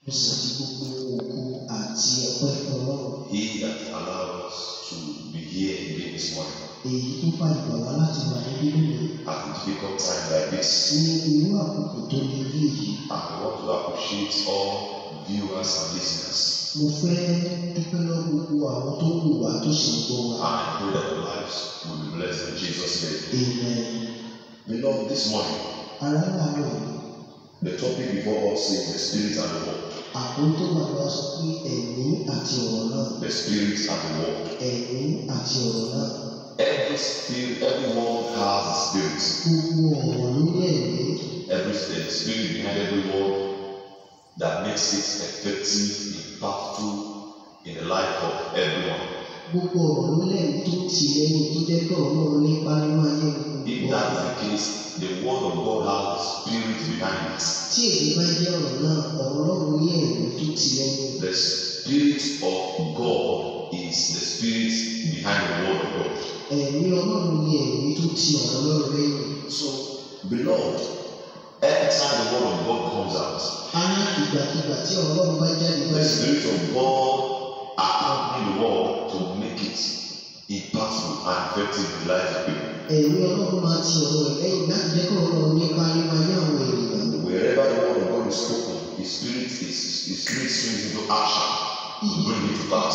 He that allowed us to be here again this morning at a difficult time like this. And I want to appreciate all viewers and listeners. And I pray that your lives will be blessed in Jesus' name. Amen. Beloved, this morning, the topic before us is the spirit and the word. The spirit and the word. Every spirit, every word has a spirit. Every spirit behind every word that makes it effective, impactful in the life of everyone. If that is the case, the word of God has spirit behind it. The spirit of God is the spirit behind the word of God. So, beloved, every time the word of God comes out, the spirit of God accompanies the word to make it impactful and effective in the life of people. Wherever the word of God is spoken, His spirit swings into action to bring it to pass.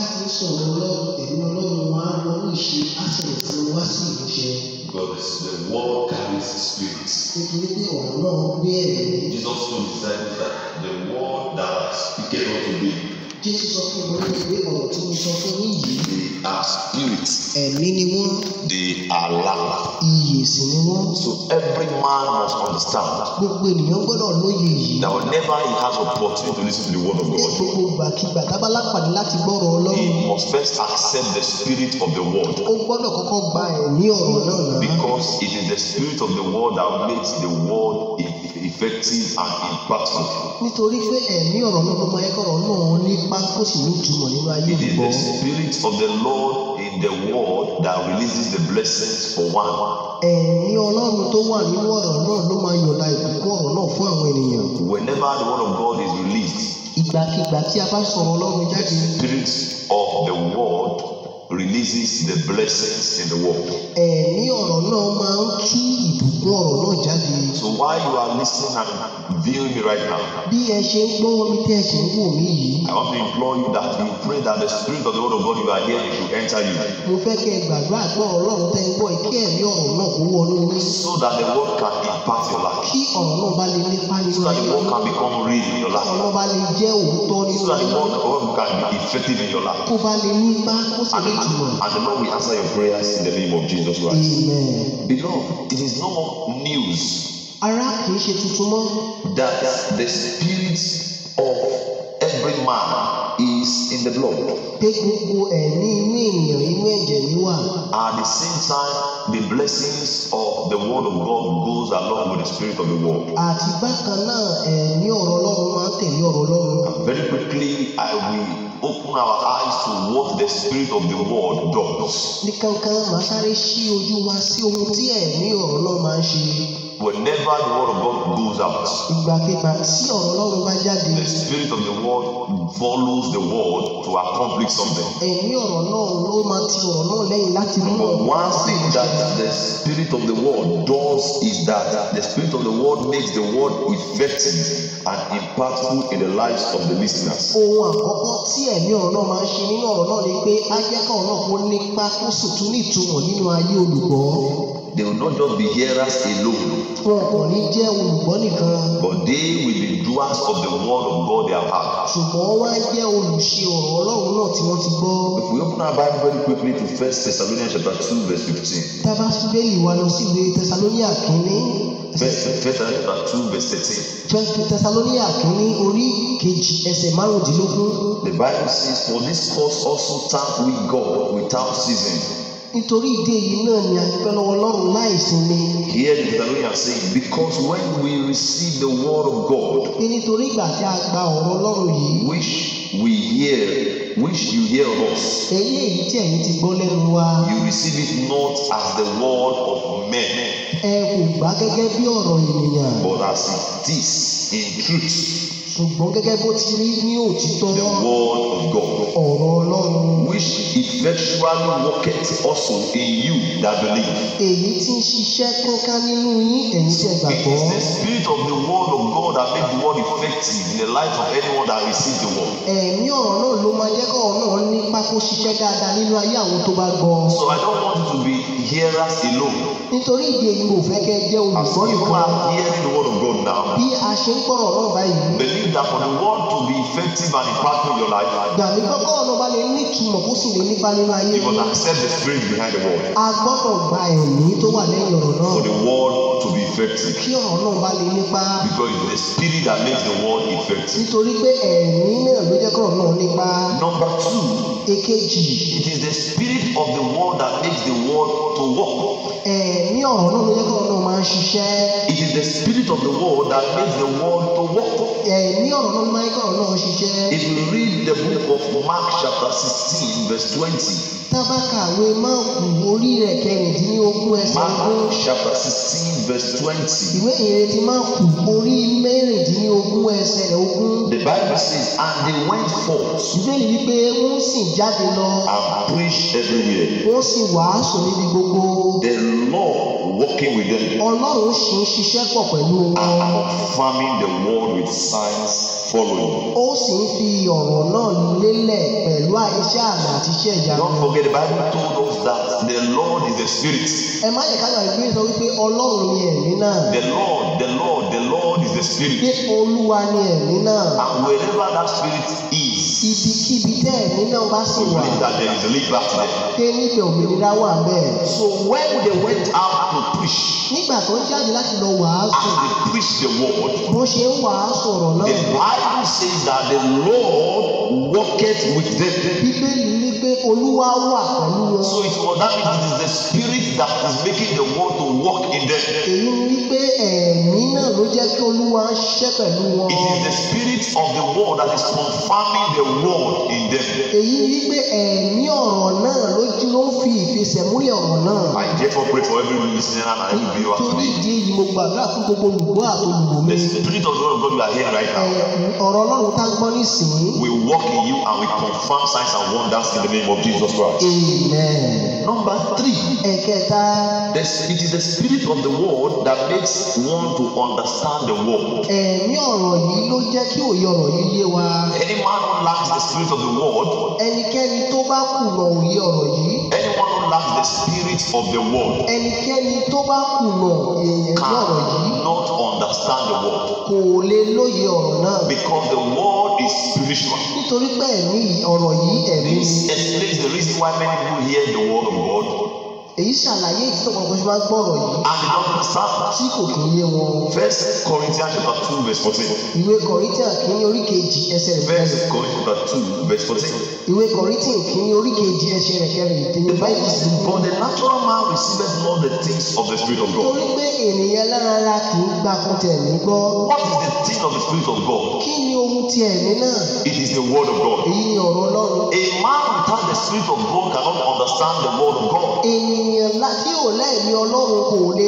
Because the word carries the spirit. Jesus told His disciples that the word that I speak unto thee, they are spirits. They are life. So every man must understand that whenever he has opportunity to listen to the word of God, he must first accept the spirit of the word. Because it is the spirit of the word that makes the word effective and impactful. It is the spirit of the Lord in the word that releases the blessings for one. Whenever the word of God is released, the spirit of the word releases the blessings in the world. So while you are listening and viewing me right now, I want to implore you that you pray that the spirit of the word of God you are hearing should enter you, so that the word can impact your life, so that the word can become real in your life, so that the word can be effective in your life. And the Lord will answer your prayers in the name of Jesus Christ. Amen. Beloved, it is no news that the spirit of every man is in the blood. At the same time, the blessings of the word of God goes along with the spirit of the world. Very quickly, I will open our eyes to what the spirit of the world does. Whenever the word of God goes out, the spirit of the world follows the word to accomplish something. But one thing that the spirit of the world does is that the spirit of the world makes the word effective and impactful in the lives of the listeners. They will not just be hearers alone, but they will be doers of the word of God they have heard. If we open our Bible very quickly to 1 Thessalonians chapter 2 verse 15. 1 Thessalonians chapter 2 verse 13. The Bible says, for this cause also thank we God without ceasing. Here the Thessalonians saying, because when we receive the word of God, which you hear of us, you receive it not as the word of men, but as it is in truth. ṣùgbọ́n gẹ́gẹ́ bó ti rí ní òtítọ́ the word of God, ọ̀rọ̀ Ọlọ́run which effectually worketh also in you that believe. èyí tí ń ṣiṣẹ́ kankan nínú yín ẹ̀yin tí ẹ It gbàgbọ́. is the spirit of the word of God that makes the word effective in the life of anyone that receives the word. Ẹ̀mí ọ̀rọ̀ náà ló máa jẹ́ kọ́ ọ̀rọ̀ náà nípa kó ṣiṣẹ́ dáadáa nínú ayé àwọn tó bá gbọ́. So I don't want you to be hearers alone. Nítorí ìdí èyí mo fẹ́ kẹ́ jẹ́ As olùgbọ́ you nìkan. are hearing the word of God now, Bí a ṣe ń gbọ́rọ̀ náà báyìí, believe that for the word to be effective and impactful in your life, gbàgbé kọ́kọ́ ọ̀nà bá lè ní ìtumọ̀ kó sì lè nípa nínú ayé you must yín. accept the spirit behind the word. A gbọ́dọ̀ gba ẹ̀mí tó wà lẹ́yìn ọ̀rọ̀ náà For the word to be effective, kí ọ̀rọ̀ náà bá lè nípa. because it's the spirit that makes the word effective. Nítorí pé ẹ̀mí náà ló jẹ́ kọ́rọ̀ náà nípa. Number two, Èkejì, it is the spirit of the word that makes the word to work. ẹ̀mí ọ̀rọ̀ náà ló jẹ́ kọ́rọ̀ náà máa ń ṣiṣẹ́. It is the spirit of the word that makes the word to work. Ẹ̀mí ọ̀rọ̀ náà ló máa ń kọ́rọ̀ náà ṣiṣẹ́. If you read the book of Mark chapter 16 verse 20, Tábàkàwé Máàkù orí rẹ̀ kẹrìndínlógún ẹsẹ̀ Mark ogún. chapter 16 verse 20, Ìwé ìrètí Máàkù orí mẹ́rìndínlógún ẹsẹ̀ ogún. the Bible says, and they went forth Ìbéèrè wípé wọ́n sì jáde lọ, and preached everywhere, wọ́n sì wàásù níbi gbogbo. the Lord working with them Ọlọ́run ṣì ń ṣiṣẹ́ pọ̀ pẹ̀lú and wọn. confirming the word with signs following. Ó sì ń fi ọ̀rọ̀ náà lélẹ̀ pẹ̀lú iṣẹ́ àmì àti iṣẹ́ ìyanu. Don't forget, the Bible told us that the Lord is the Spirit. Ẹ má yẹ ká gbàgbé pé sọ wípé Ọlọ́run ni ẹ̀mí náà. The Lord is the Pé Spirit. Olúwa ni ẹ̀mí náà. And wherever that Spirit is, Ibikíbi tẹ́ ẹ̀mí náà bá sì we wà, believe that there is a liberty there. pé níbẹ̀ òmìnira wà bẹ́ẹ̀. So when they went out to preach, Nígbà tó ń jáde láti lọ wàásù, as they preached the word, bó ṣe ń wàásù ọ̀rọ̀ the náà. Bible says that the Lord worketh with them. Bíbélì ní pé Olúwa wà pẹ̀lú wọn. So that means it is the Spirit that is making the word to work in them. Èyí ni wípé ẹ̀mí náà ló jẹ́ kí Olúwa ń ṣiṣẹ́ pẹ̀lú wọn. It is the Spirit of the word that is confirming the word in them. Èyí ni wípé ẹ̀mí ọ̀rọ̀ náà ló ń fi ìfẹsẹ̀múlẹ̀ ọ̀rọ̀ náà. I therefore pray for every listener and every viewer Torí today. ìdí èyí mo gbàdúrà fún gbogbo olùgbọ́ àti olùwò mi. The Spirit of the word of God you are hearing right now Ọ̀rọ̀ Ọlọ́run tá a gbọ́ nísìnyí. will work in you and will confirm signs and wonders in the name of Jesus Christ. Amen. Number three, Ẹ̀kẹta, it is the Spirit of the word that makes one to understand the word. ẹ̀mí ọ̀rọ̀ yìí ló jẹ́ kí òye ọ̀rọ̀ yìí yé wa. Any man who lacks the Spirit of the word, Ẹnikẹ́ni tó bá kùnà òye ọ̀rọ̀ yìí, anyone who lacks the Spirit of the word ẹnikẹ́ni tó bá kùnà ẹ̀mí ọ̀rọ̀ yìí cannot understand the word, kò lè lóye ọ̀rọ̀ náà. because the word is spiritual. Nítorí pé ẹ̀mí ọ̀rọ̀ yìí ẹ̀mí ni. This explains the reason why many people hear the word of God Èyí ṣàlàyé ìdí ọ̀pọ̀lọpọ̀ ṣe máa ń gbọ́rọ̀ yìí and they don't understand. tí kò kì í yé wọn. 1 Corinthians chapter 2 verse 14. Ìwé Kọ̀ríńtíà kìíní orí kejì ẹsẹ̀ rẹ̀ 1 kẹrin. Corinthians chapter 2 verse 14. Ìwé Kọ̀ríńtíà kìíní orí kejì ẹsẹ̀ rẹ̀ kẹrin. Ìtẹ̀wé The Bible báyìí says, but the natural man receiveth not the things of the Spirit of God. torí pé ènìyàn lára kì í gbà kún ti ẹ̀mí gbọ́. What is the thing of the Spirit of God? Kí ni ohun ti ẹ̀mí náà? It is the word of God. Èyí ni ọ̀rọ̀ Ọlọ́run. A man without the Spirit of God cannot understand the word of God. Ènìyàn tí ò lẹ́ẹ̀mí Ọlọ́run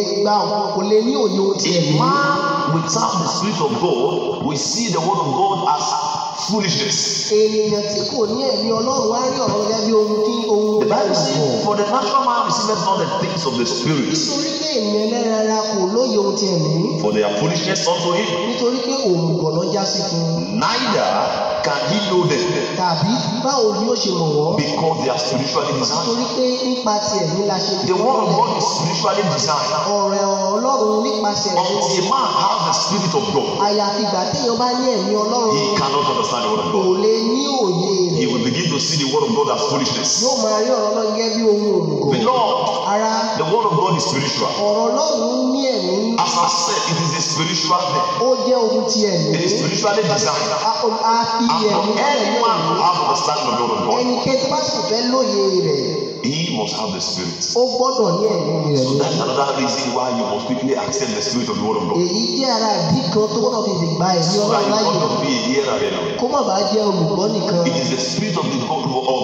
kò lè ní òye ohun ti A ẹ̀mí. man without the Spirit of God will see the word of God as foolishness. Ènìyàn tí kò ní ẹ̀mí Ọlọ́run wá rí ọ̀rọ̀ gẹ́gẹ́ bí ohun The Bible ìgbàgbọ́. says, for the natural man receiveth not the things of the Spirit, Nítorí pé ènìyàn lára kò lóye ohun ti ẹ̀mí. for they are foolishness unto him. Nítorí pé òmùgọ̀ ló já sí fún un. Neither can he know them, Tàbí báwo ni ó ṣe mọ̀ wọ́n? because they are spiritually designed. Nítorí pé nípa ti ẹ̀mí la ṣe The word of God is spiritually designed. ọ̀rọ̀ Ọlọ́run nípasẹ̀ ẹ̀mí. Until a man has the Spirit of God, Àyàfi ìgbà téèyàn bá ní ẹ̀mí Ọlọ́run he cannot understand the word of kò God. lè ní òye He rẹ̀. will begin to see the word of God as foolishness. Yóò máa rí ọ̀rọ̀ náà gẹ́gẹ́ bí ohun òmùgọ̀. Beloved, Ara the word of God is spiritual. ọ̀rọ̀ Ọlọ́run ní ẹ̀mí. As I said, it is a spiritual thing. Ó jẹ́ ohun ti ẹ̀mí. It is spiritually designed. A fi And ẹ̀mí for tẹ́lẹ̀ any ní man ẹ̀mí. to have understanding of the word of God, Ẹnikẹ́ni tó bá sì fẹ́ lóye rẹ̀, he must have the Spirit. ó gbọ́dọ̀ ní ẹ̀mí rẹ̀ So ní. that's another reason why you must quickly accept the Spirit of the word of God. Èyí jẹ́ ara ìdí kan tó gbọ́dọ̀ fi lè gba ẹ̀mí So that Ọlọ́run you láyè. not be a hearer alone. Kó má bàa jẹ́ olùgbọ́ nìkan. It is the Spirit of the word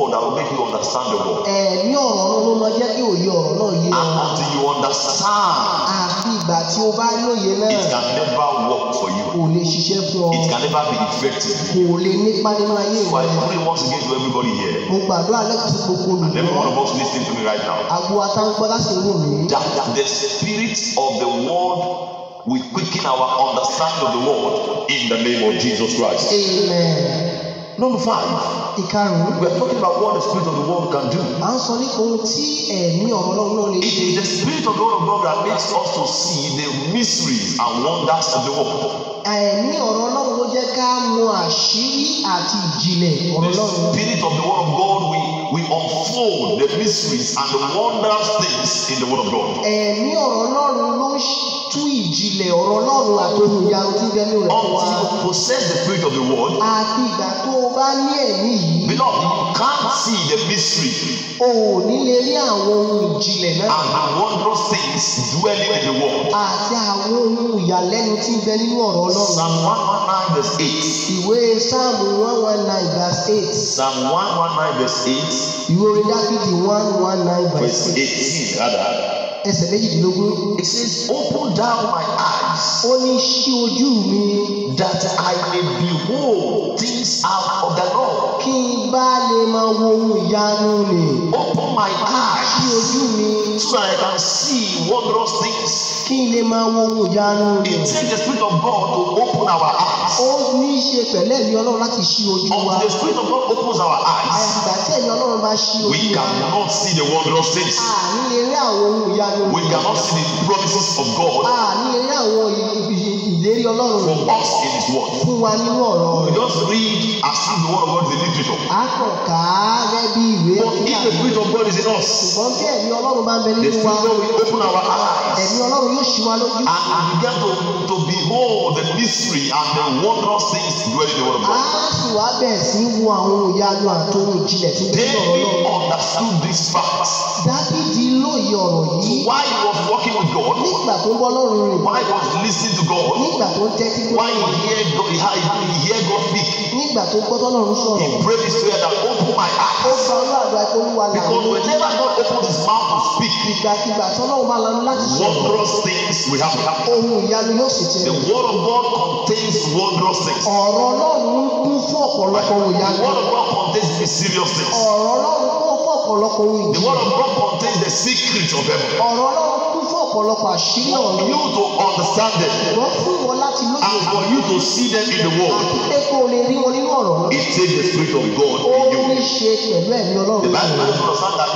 God that will make you understand the word. Ẹ̀mí ọ̀rọ̀ náà ló máa jẹ́ kí òye ọ̀rọ̀ náà yé ọ. And until you understand, Àfi ìgbà tí o bá lóye náà, it can never work for you. kò lè ṣiṣẹ́ fún ọ. It can never be effective. Kò lè nípa nínú ayé So I rẹ. pray once again to everybody here, Mo gbàdúrà lẹ́kọ̀ọ́ sí gbogbo and every one olùgbọ́. of us listening to me right now, Àgbo atáńgbọ́ láti wò mí. that the spirit of the word will quicken our understanding of the word in the name of Jesus Christ. Amen. Number 5, Ìkarùn-ún. we are talking about what the spirit of the word can do. À ń sọ nípa ohun tí ẹ̀mí ọ̀rọ̀ náà lè It ṣe. is the spirit of the word of God that makes us to see the mysteries and wonders of the word. Ẹ̀mí ọ̀rọ̀ Ọlọ́run ló jẹ́ ká mọ àṣírí àti ìjìnlẹ̀ ọ̀rọ̀ The Ọlọ́run. spirit of the word of God will unfold the mysteries and the wondrous things in the word of God. Ẹ̀mí ọ̀rọ̀ Ọlọ́run ló ń tú ìjìnlẹ̀ ọ̀rọ̀ Ọlọ́run àti ohun ìyanu tí ń bẹ nínú rẹ̀ fún wa. Until you possess the spirit of the word, Àti ìgbà tó o bá ní ẹ̀mí yìí, beloved, you can't see the mystery o ò ní lè rí àwọn ohun ìjìnlẹ̀ náà and the wondrous things dwelling in the word. àti àwọn ohun ìyàlẹ́nu tí ń bẹ nínú ọ̀rọ̀ Ọlọ́run. Psalm 119 verse 8. Ìwé Sáàmù 119 verse 8. Psalm 119 verse 8. Ìwé orin Dáfídì 119 verse Verse 8. 18 rather. Ẹsẹ̀ méjìdínlógún. It says, open down my eyes Ó ní ṣí ojú mi that I may behold things out of the Lord. kí n bá lè máa wo ohun ìyanu nì. Open my Ṣí eyes ojú mi so I can see wondrous things. kí n lè máa wo ohun ìyanu nì. It takes the Spirit of God to open our eyes. Ó ní í ṣe pẹ̀lú ẹ̀mí Ọlọ́run láti ṣí ojú wa. Until the Spirit of God opens our eyes, Àyàfìgbà tí ẹ̀mí Ọlọ́run bá ṣí we ojú wa, cannot see the wondrous things. àní lè rí àwọn ohun ìyanu We nì. cannot see the promises of God Àní lè rí àwọn ìlérí Ọlọ́run for nì us in His Word. fún wa nínú ọ̀rọ̀ We rẹ̀. just read as if the Word of God is a literature. A kàn ká gẹ́gẹ́ bí ìwé But if the Spirit of God is in us, ṣùgbọ́n bí ẹ̀mí Ọlọ́run bá ń bẹ the nínú Spirit wa, of God will open our eyes ẹ̀mí Ọlọ́run yóò ṣí wa lójú. and begin to behold the mystery and the wondrous things dwelling in the Word of A God. sì wá bẹ̀rẹ̀ sí í wo àwọn ìyanu àtòhun ìjìnlẹ̀ tí ń bẹ nínú ọ̀rọ̀ David Ọlọ́run. understood these facts. Dáfídì lóye ọ̀rọ̀ yìí While he was walking with God, nígbà tó ń bọ́ lọ́rùn rìn, while he was listening to God, nígbà tó ń tẹ́tí gbọ́, while he heard God speak, nígbà tó gbọ́ tọ́lọ́run sọ̀rọ̀. he prayed this prayer that open my Ó eyes. gba Olúwa àdúrà pé Olúwa là Because ń lò. whenever God opens his mouth to speak, Ìgbàkigbà tọ́lọ́run bá lanu láti sọ̀rọ̀, wondrous things will happen. ohun ìyanu yóò sì The tẹ̀lé. word of God contains wondrous things. Ọ̀rọ̀ Ọlọ́run kún fún ọ̀pọ̀lọpọ̀ ohun The ìyanu. word of God contains mysterious things. Ọ̀rọ̀ Ọlọ́run kún fún ọ̀pọ̀lọpọ̀ ohun The word ìjìnlẹ̀. of God contains the secrets of heaven. Ọ̀rọ̀ Ọlọ́run kún fún ọ̀pọ̀lọpọ̀ àṣírí For ọ̀run. you to understand them Wọ́n fún ìwọ láti lóye and for you to see them in the àti world, pé kó o lè rí wọn nínú ọ̀rọ̀ náà. it takes the Spirit of God Ó in ní you. ṣe pẹ̀lú ẹ̀mí The Ọlọ́run. Bible makes us understand that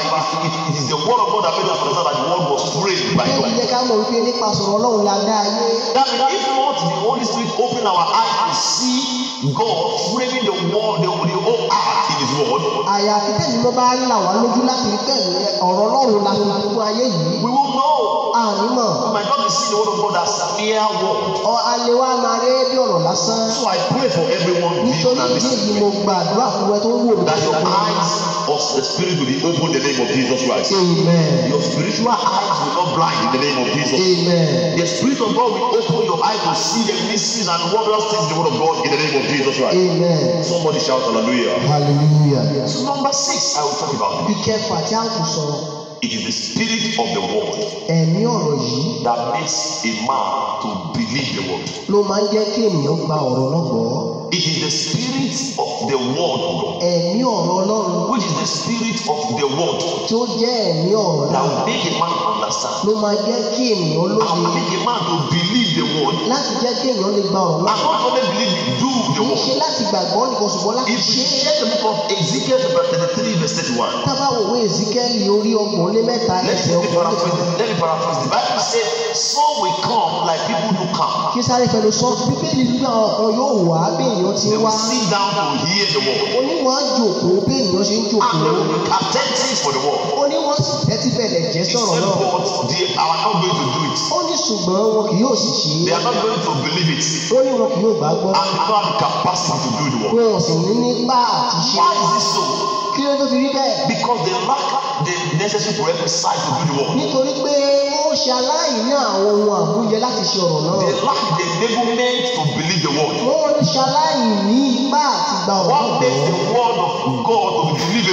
it is the word of God that made us understand that the world was framed by Bẹ́ẹ̀ni God. jẹ́ ká mọ̀ wípé nípa sọ̀rọ̀ Ọlọ́run la dá ayé. That means if not the Holy Spirit open our eyes to see God framing the world, the whole earth in His word, Àyàfi tẹ̀mí ló bá là wá lójú láti rí pẹ̀lú ọ̀rọ̀ Ọlọ́run la fi fún ayé yìí. we will know. Ànímọ̀. We might not be seeing the word of God as mere word. Alẹ́ wa máa rí bí ọ̀rọ̀ lásán. So I pray for everyone Nítorí viewing and ìdí èyí listening mo gbàdúrà fún ẹ tó ń wò mí. that your eyes of the Spirit will be open in the name of Jesus Christ. Amen. Your spiritual eyes will not blind in the name of Jesus. Amen. The Spirit of God will open your eyes to see the mysteries and wondrous things in the word of God in the name of Jesus Christ. Amen. Somebody shout hallelujah. Hallelujah. So number 6, I will talk about it. Bí kẹfà tí a kò sọ̀rọ̀. It is the spirit of the word Ẹ̀mí ọ̀rọ̀ yìí that makes a man to believe the word. ló máa ń jẹ́ kí ènìyàn gba ọ̀rọ̀ náà gbọ́. It is the spirit of the word of God, Ẹ̀mí ọ̀rọ̀ Ọlọ́run which is the spirit of the word tí ó jẹ́ ẹ̀mí ọ̀rọ̀ that náà will make a man understand ló máa jẹ́ kí ènìyàn and lóye make a man to believe the word láti jẹ́ kí ènìyàn lè gba ọ̀rọ̀ and náà. not only believe it, do the Kì í ṣe word. láti gbàgbọ́ nìkan ṣùgbọ́n láti If you ṣe é. check the book of Ezekiel chapter 33 verse 31, Tábà wò wé Èzíkẹ́lì orí ọgbọ̀n lé mẹ́ta ẹsẹ̀ let me ọgbọ̀n lé paraphrase. Let me paraphrase. The Bible says, "Some will come like people do come. kí sáré fẹnu sọ bíbélì nígbà ọkàn yóò wá bí èèyàn ti They wá will sit down to hear the word, oníwọ̀n á jòkó bí èèyàn ṣe ń and jòkó they will be attentive for the word." oníwọ̀n sì tẹ́tí bẹ̀rẹ̀ jẹ́ He sọ̀rọ̀ said, náà "But they are not going to do it. ó ní ṣùgbọ́n wọn kì yóò sì ṣe They é are not going to believe it, ó ní wọn kì yóò gbàgbọ́ and they don't have the capacity to do the word." wọn ò sì ní nípa àti ṣe Why is this so? kí ló tó fi rí bẹ́ẹ̀ Because they lack the necessary prerequisites to do the word. nítorí pé ó ṣe aláìní àwọn ohun àmúyẹ láti ṣe ọ̀rọ̀ náà They lack the enablement to believe the word. wọ́n ń ṣe aláìní ipá àti gba ọ̀rọ̀ náà What makes gbọ́. the word of God to be believed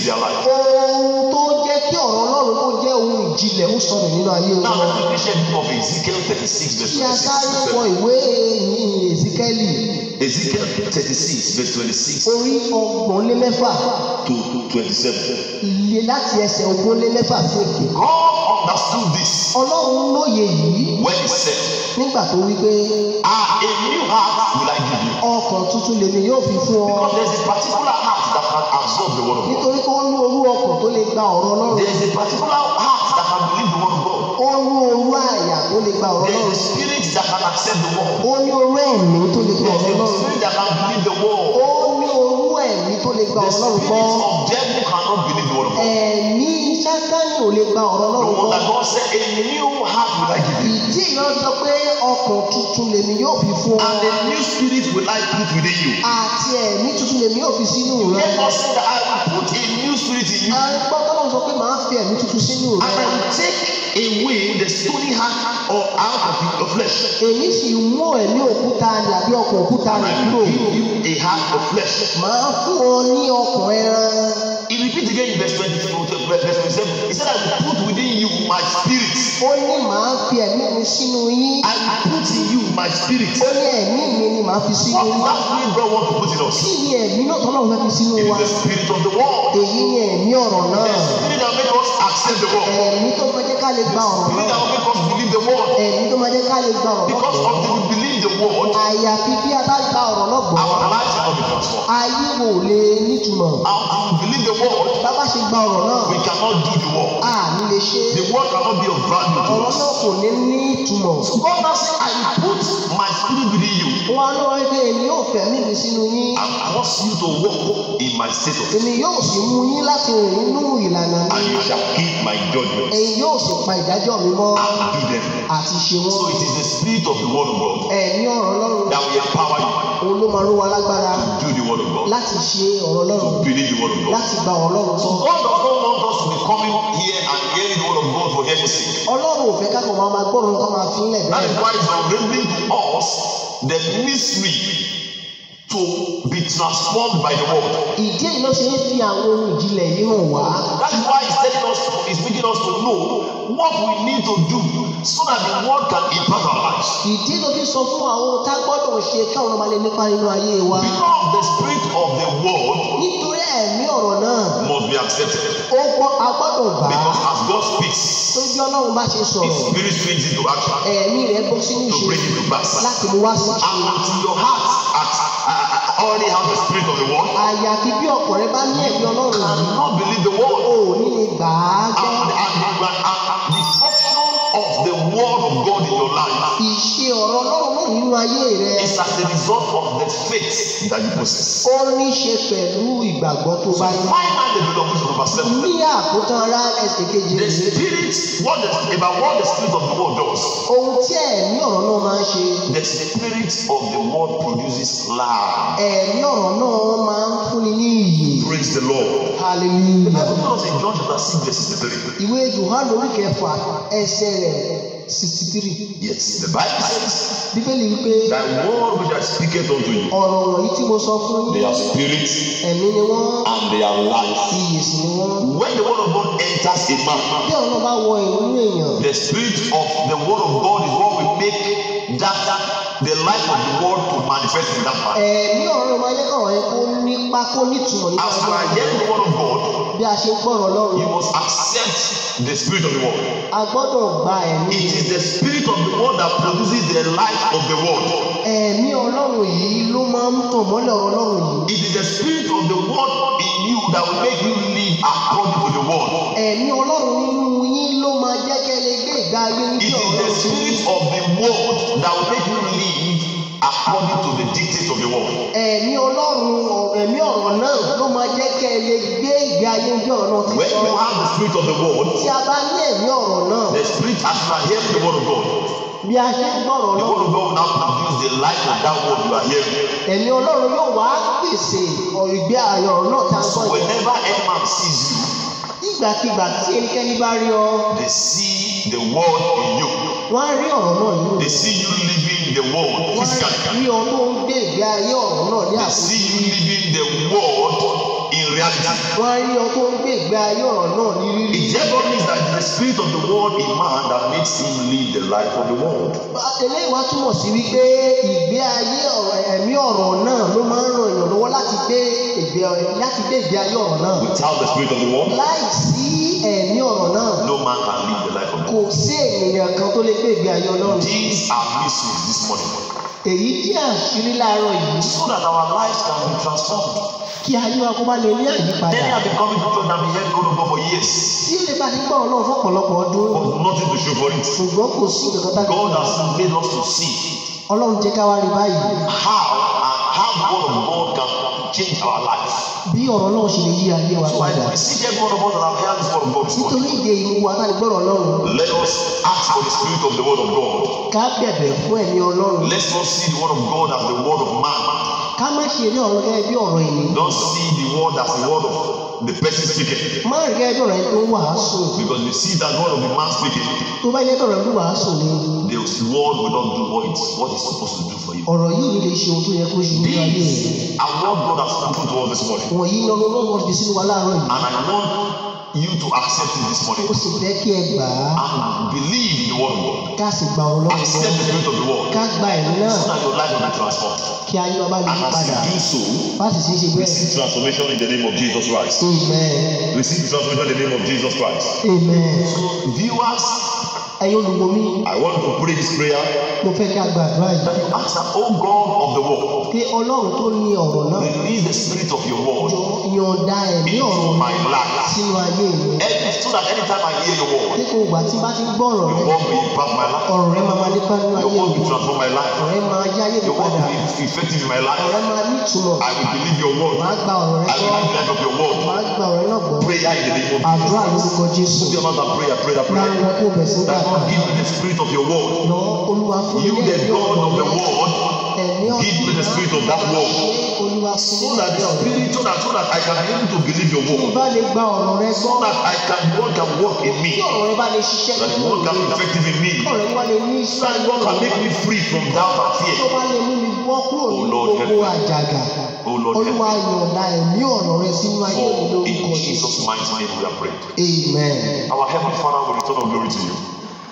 in their life. ohun tó jẹ́ kí ọ̀rọ̀ Ọlọ́run kó jẹ́ ohun ìjìnlẹ̀ ó sọnù nínú ayé Now wọn. let's quickly share the book of Ezekiel 36 verse Kí a sáré wọ 26. ìwé Èzíkẹ́lì Ezekiel 36 verse 26 orí 34 to 27. ilé láti ẹsẹ̀ 34 sí òkè. God understood this Ọlọ́run lóye yìí when he said, nígbà tó wí pé a new heart will I give you. ọkàn tuntun lèmi yóò fi fún ọ. Because there's a particular heart that can absorb the word of God. Nítorí pé ó ní orú ọkàn tó lè gba ọ̀rọ̀ Ọlọ́run. There's a particular heart that can believe the word of God. Ó ní orú àyà tó lè gba ọ̀rọ̀ There's Ọlọ́run. a spirit that can accept the word. Ó ní orú ẹ̀mí tó lè gba There's ọ̀rọ̀ a Ọlọ́run. spirit that can believe the word. Ó ní orú ẹ̀mí tó lè gba The ọ̀rọ̀ Ọlọ́run spirit gbọ́. of death who cannot believe the word of God. Ẹ̀mí Sátánì ò lè gba ọ̀rọ̀ The Ọlọ́run one gbọ́. that God said, a new heart will I give you. Ìdí ìyẹn sọ pé ọkàn tuntun lèmi yóò fi fún ọ. And a new spirit will I put within you. Àti ẹ̀mí tuntun lèmi yóò fi sínú rẹ. Let God say that I will put a new spirit in you. À ń gbọ́ tọ́lọ́ sọ pé màá fi ẹ̀mí tuntun sínú And rẹ. I will take away the stony heart or out of your flesh. Èmi sì mú ẹ̀mí òkúta ni àbí ọkàn òkúta And rẹ̀ I kúrò. will give you a heart of flesh. Màá fún ọ ní ọkàn ẹran. He repeats again in verse 27. He said, I will put within you my spirit. Ó ní màá fi ẹ̀mí mi sínú yín. I will put in you my spirit. Ó ní ẹ̀mí mi ni màá fi sínú What yín. does that spirit God want to put in us? Kí ni ẹ̀mí náà tọ́lọ́ fẹ́ fi sínú It wa? is the spirit of the world. Èyí ni ẹ̀mí ọ̀rọ̀ náà. The spirit that makes us accept the word. Ẹ̀mí tó máa jẹ́ ká lè gba ọ̀rọ̀ The spirit náà. that makes us believe the word. Ẹ̀mí tó máa jẹ́ ká lè gba ọ̀rọ̀ náà. Because of the we believe the word, Àyàfi bí a bá gba ọ̀rọ̀ náà gbọ́. our lives cannot be transformed. Ayé wo lè nítumọ̀? Until we believe the word, Bàbá ṣe gba ọ̀rọ̀ náà. we cannot do the work. A ní lè ṣe. The word cannot be of value to Ọ̀rọ̀ us. náà kò ní ní ìtumọ̀. So God now said, I will put my spirit within you. Wọ́n á lọ́wọ́ pé èmi yóò fẹ̀mí mi sínú yín. And cause you to walk in my status. Èmi yóò sì mú yín láti rìn nínú ìlànà mi. And you shall keep my judgments Ẹ̀yin yóò sì pa ìdájọ́ mi mọ́ and do them. àti ṣe wọ́n. So it is the spirit of the word of God Ẹ̀mí ọ̀rọ̀ Ọlọ́run that will empower you òun ló máa ró wa lágbára to do the word of God, láti ṣe ọ̀rọ̀ Ọlọ́run, to believe the word of God. láti gba ọ̀rọ̀ Ọlọ́run So sọ. God does not want us to be coming here and hearing the word of God for heaven's sake. Ọlọ́run ò fẹ́ kákan máa gbọ́rọ̀ ká máa fi ń lẹ̀ That bẹ́ẹ̀. is why it's unveiling to us the mystery to be transformed by the word. Ìdí èyí ló ṣe ń fi àwọn ohun ìjìnlẹ̀ yìí hàn wá. That is why he's telling us, he's making us to know what we need to do so that the word can impact our lives. Ìdí ló fi sọ fún àwọn tá gbọ́dọ̀ ṣe káwọn ọmọ lè nípa nínú ayé wa. Because the spirit of the word Nítorí ẹ̀mí ọ̀rọ̀ náà, must be accepted. a gbọ́dọ̀ gbà á. Because as God speaks, Tó bí Ọlọ́run bá ṣe his sọ̀rọ̀, spirit swings into action ẹ̀mí rẹ̀ bọ́ sínú to bring ìṣe it to pass. láti mú wá sí And ìṣe. until your heart already has the spirit of the word, Àyàfi bí ọkàn rẹ bá ní ẹ̀mí Ọlọ́run yìí, cannot believe the word. o ò ní lè gbà á gbọ́. And the function of the word of God in your life Ìṣe ọ̀rọ̀ Ọlọ́run náà nínú ayé rẹ, is as a result of the faith that you possess. ó ní ṣe pẹ̀lú ìgbàgbọ́ tó bá ní. Finally, the Lord verse 7. Ní àkótán ará ẹsẹ̀ keje The rẹ̀, spirit, about what the spirit of the word does. ohun tí ẹ̀mí ọ̀rọ̀ náà máa ń ṣe, The spirit of the word produces life. ẹ̀mí ọ̀rọ̀ náà máa ń fúnni ní ìyè. Praise the Lord. The Hallelujah. Bible tells us in John chapter 6 verse 63. Ìwé Jòhánù orí kẹfà ẹsẹ̀ rẹ̀ 63. Yes, the Bible says, Bíbélì wípé thy word which I speaketh unto you, ọ̀rọ̀ wọ̀nyí tí mo sọ fún they yín, are spirit ẹ̀mí ni wọ́n, and they are life. ìyè sì ni wọ́n. When the word of God enters a man, Bí ọ̀rọ̀ náà bá wọ inú èèyàn, the spirit of the word of God is what will make the life of the world to manifest in that man. ẹ̀mí ọ̀rọ̀ máa jẹ́ kọ̀ọ̀rọ̀ yẹn kó nípa kó nítumọ̀ nípa As you are hearing the word of God, bí a ṣe gbọ́rọ̀ Ọlọ́run. you must accept the spirit of the word. A gbọ́dọ̀ gba ẹ̀mí. It is the spirit of the word that produces the life of the world. Ẹ̀mí Ọlọ́run yìí ló máa ń tàn mọ́lẹ̀ ọ̀rọ̀ Ọlọ́run yìí. It is the spirit of the word in you that will make you live according to the word. Ẹ̀mí Ọlọ́run nínú yín ló máa jẹ́ kẹ́ lè gbé ìgbé ayé ní It bí is ọ̀rọ̀ the Ọlọ́run ṣe rí. spirit of the word that will make you live according to the dictates of the world. Ẹ̀mí Ọlọ́run, ẹ̀mí ọ̀rọ̀ náà ló máa jẹ́ kẹ́ lè gbé ìgbé ayé bí ọ̀rọ̀ náà ti When sọ. you have the spirit of the word, Tí a bá ní ẹ̀mí ọ̀rọ̀ náà, the spirit as you are hearing the word of God, bí a ṣe ń gbọ́rọ̀ the náà, word of God will now produce the life of that word you are hearing. ẹ̀mí Ọlọ́run yóò wá pèsè ìgbé ayé ọ̀rọ̀ náà tá a So sọ yìí. whenever any man sees you, Nígbàkigbà tí ẹnikẹ́ni bá rí ọ, they see the word in you. wọ́n á rí ọ̀rọ̀ náà nínú They rẹ̀. see you living the word Wọ́n á physically. rí ọ tó ń gbé ìgbé ayé ọ̀rọ̀ náà ní They àkókò. see you living the word in reality. Wọ́n á rí ọ tó ń gbé ìgbé ayé ọ̀rọ̀ náà ní rírí. It therefore means that the spirit of the world in man that makes him live the life of the world. Eléyìí wá túmọ̀ sí wípé ìgbé ayé ẹ̀mí ọ̀rọ̀ náà ló máa ń ràn èèyàn lọ́wọ́ láti gbé ìgbé ayé ọ̀rọ̀ náà. Without the spirit of the world, láìsí ẹ̀mí ọ̀rọ̀ náà, no man can live the life of the kò world. sí ènìyàn kan tó lè gbé ìgbé ayé Ọlọ́run. These are mysteries this morning, Èyí jẹ́ àṣírí láàárọ̀ yìí. so that our lives can be transformed. Kí ayé wa kó bá lè ní àyípadà. Many have been coming to church and been hearing God of God for years, Tí ó lè bá ti gbọ́ Ọlọ́run fún ọ̀pọ̀lọpọ̀ ọdún. but nothing to show for it. Ṣùgbọ́n kò sí ìdọ̀kọ́ tá God has made us to see Ọlọ́run jẹ́ ká wá rí báyìí. how the word of God can change our life. Bí ọ̀rọ̀ náà ṣe lè yí ayé wa So I padà. beseech every one of us that have heard this word of God this Nítorí morning, ìdè ìwú wa káàdì gbọ́rọ̀ Ọlọ́run. let us ask for the spirit of the word of God. Ká bẹ̀bẹ̀ fún ẹ̀mí Ọlọ́run. Let's not see the word of God as the word of man. Ká má ṣe rí ọ̀rọ̀ gẹ́gẹ́ bí ọ̀rọ̀ ènìyàn. Don't see the word as the word of the person speaking. Má rí gẹ́gẹ́ bí ọ̀rọ̀ ẹni tó ń wàásù. Because you see that word of the man speaking, Tó bá yẹ kí ọ̀rọ̀ ẹni wàásù ni, the word will not do what it's supposed to do for you. ọ̀rọ̀ yìí lè ṣe ohun tó yẹ kó ṣe ní ayé rẹ̀. These are what God has spoken to us this morning. Wọ̀nyí ni Ọlọ́run fi sínú wa láàárọ̀ yìí. And I want you to accept it this morning Ó sì fẹ́ kí ẹ gbà á. and believe the word of God. Ká sì gba ọ̀rọ̀ Ọlọ́run Accept the spirit of the word ká gba ẹ̀mí náà so that your life will be transformed. kí ayé wa bá lè yí And padà. as you do so, Bá sì ṣe é ṣe bẹ́ẹ̀. receive transformation in the name of Jesus Christ. Amen. Receive transformation in the name of Jesus Christ. Amen. Viewers, Ẹ̀yin olùwò mi, I want to pray this prayer mo fẹ́ kí a gbàdúrà that yìí. you ask that, oh God of the world, Pé Ọlọ́run tó ní ọ̀rọ̀ náà release the spirit of your word yọ̀ǹda ẹ̀mí into ọ̀rọ̀ my life. sínú ayé mi. So that anytime I hear your word, Dípò ìgbà tí bá ti gbọ́ ọ̀rọ̀ your rẹ, word will impact my life. ọ̀rọ̀ rẹ máa nípa nínú Your ayé word mi. will transform my life. Ọ̀rọ̀ rẹ máa yá ayé mi Your word padà. will be effective in my life. Ọ̀rọ̀ rẹ máa ní ìtumọ̀. I will believe your word. Màá gba ọ̀rọ̀ rẹ I will gbọ́. believe the life of your word. Màá gba ọ̀rọ̀ rẹ náà gbọ́. Prayer in the name of Àdúrà Jesus. lórúkọ Jésù. Put your mouth and pray that prayer. Láàrin kó bẹ̀ sí That gbàgbà. God give me the spirit of your word. Lọ Olúwa fún mi You, ní the ẹ̀mí God ọ̀rọ̀ of the rẹ. word, Ẹ̀mí give me the spirit of that word. Olúwa fún So mi that ní the ọ̀rọ̀ rẹ. spirit, so that I can be able to believe your Kí n word. bá lè gba ọ̀rọ̀ rẹ So gbọ́. that word can work in me. Kí ọ̀rọ̀ rẹ bá lè ṣiṣẹ́ That the nínú word can be mi. effective in me. Kí ọ̀rọ̀ rẹ bá lè ní So that God can make me free from doubt and tó fear. bá lè mú mi bọ́ kúrò Oh nínú Lord, gbogbo help me. àjàgà. Oh Lord, help Olúwa me. yọ̀ǹda ẹ̀mí ọ̀rọ̀ rẹ sínú ayé mi For in lórúkọ Jésù. Jesus' mighty name we are praying. Amen. Our Heavenly Father, we return all glory to you.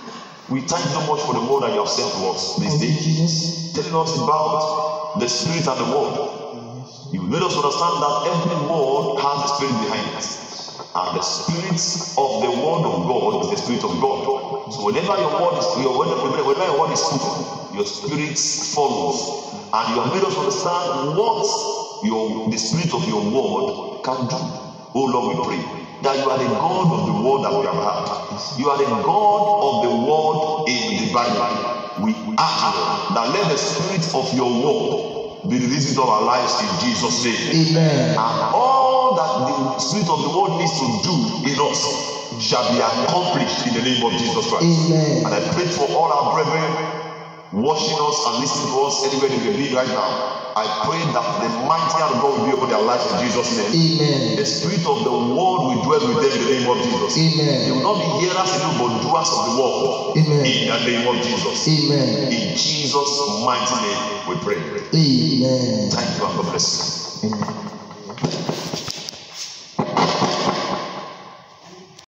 We thank you so much for the word that you have sent to us this Thank you, day, Jesus. telling us about the Spirit and the Word. You made us understand that every word has a spirit behind it. And the spirit of the word of God is the spirit of God. So whenever your word is spoken, your spirit follows. And you have made us understand what the spirit of your word can do. Oh Lord, we pray that you are the God of the word that we have heard. You are the God of the word in the Bible. We ask that let the spirit of your word be released into our lives in Jesus' name. Amen. And all that the spirit of the world needs to do in us shall be accomplished in the name of Jesus Christ. Amen. And I pray for all our brethren watching us and listening to us anywhere they may be right now. I pray that the mighty hand of God will be over their lives in Jesus' name. Amen. The spirit of the world will dwell with them in the name of Jesus. Amen. They will not be hearers alone, but doers of the word. Amen. In the name of Jesus. Amen. In Jesus' mighty name we pray. Amen. Thank you and God bless you. Amen.